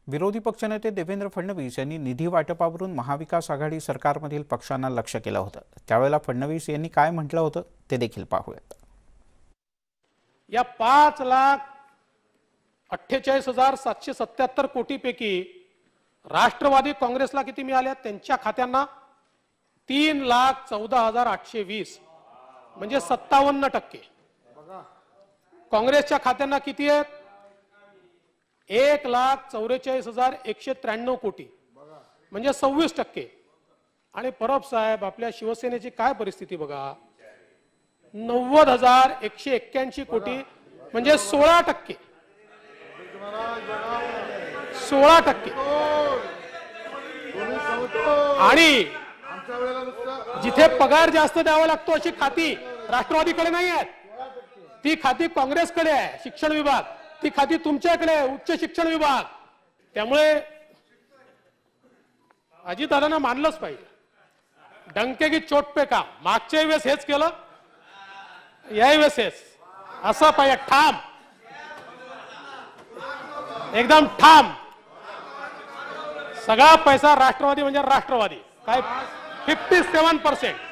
विरोधी पक्षनेते देवेंद्र फडणवीस यांनी निधी वाटपावरून महाविकास आघाडी सरकारमधील पक्षांना लक्ष्य केलं होतं। त्यावेळेला फडणवीस यांनी काय म्हटलं होतं ते देखील पाहूयात। या 5,48,777 कोटीपैकी राष्ट्रवादी काँग्रेसला किती मिळाले? त्यांच्या खात्यांना 3,14,820 म्हणजे 57%। काँग्रेसच्या खात्यांना किती आहेत? 1,44,193 कोटी म्हणजे 26%। आणि परब साहेब, आपल्या शिवसेनेची काय परिस्थिती बघा, 90,181 कोटी म्हणजे 16%। 16%। आणि जिथे पगार जास्त द्यावा लागतो अशी खाती राष्ट्रवादीकडे नाही आहेत, ती खाती काँग्रेसकडे आहे। शिक्षण विभाग, ती खाती तुमच्याकडे, उच्च शिक्षण विभाग। त्यामुळे अजितदादांना मानलंच पाहिजे, डंके की चोट पे काम। मागच्या वेळेस हेच केलं, याही वेळेस हेच, असं पाहिजे, ठाम, एकदम ठाम। सगळा पैसा राष्ट्रवादी म्हणजे राष्ट्रवादी, काय 57%।